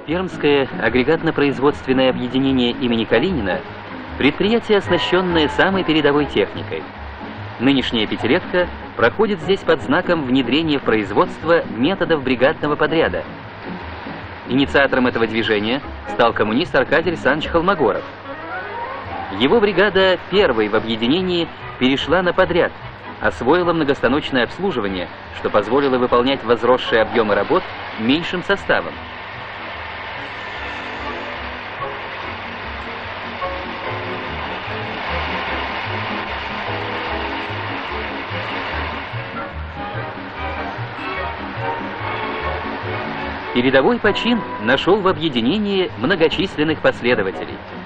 Пермское агрегатно-производственное объединение имени Калинина – предприятие, оснащенное самой передовой техникой. Нынешняя пятилетка проходит здесь под знаком внедрения в производство методов бригадного подряда. Инициатором этого движения стал коммунист Аркадий Александрович Холмогоров. Его бригада первой в объединении перешла на подряд, освоила многостаночное обслуживание, что позволило выполнять возросшие объемы работ меньшим составом. Передовой почин нашел в объединении многочисленных последователей.